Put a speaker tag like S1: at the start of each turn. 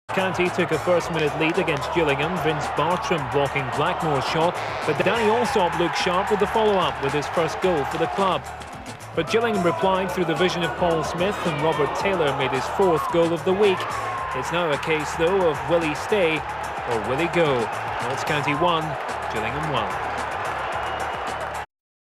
S1: County took a first-minute lead against Gillingham. Vince Bartram blocking Blackmore's shot, but Danny Alsop looked sharp with the follow-up with his first goal for the club. But Gillingham replied through the vision of Paul Smith, and Robert Taylor made his fourth goal of the week. It's now a case, though, of will he stay or will he go? Notts County 1, Gillingham 1.